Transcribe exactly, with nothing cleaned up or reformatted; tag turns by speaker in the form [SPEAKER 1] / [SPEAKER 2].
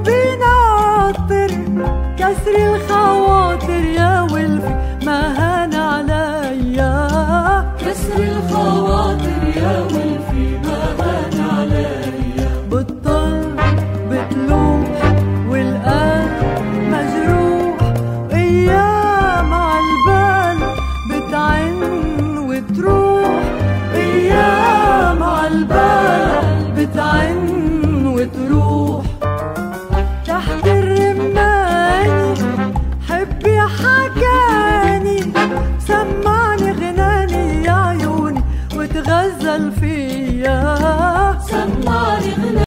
[SPEAKER 1] قلبي ناطر كسر الخواطر يا ولفي ما هان عليا.
[SPEAKER 2] كسر الخواطر يا ولفي ما هان عليا.
[SPEAKER 1] بتطل بتلوح والقلب مجروح، ايام عالبال بتعن وتروح، ايام عالبال بتعن وتروح. تحت الرماني حبي حكاني، سمعني غناني يا عيوني وتغزل فيا.
[SPEAKER 2] سمعني غناني